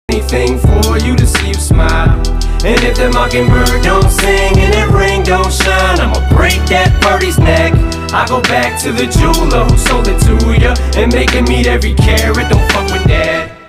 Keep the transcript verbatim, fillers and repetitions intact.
anything for you to see you smile. And if the mockingbird don't sing and that ring don't shine, I'ma break that birdie's neck. I go back to the jeweler who sold it to ya and make it meet every carat. Don't fuck with that.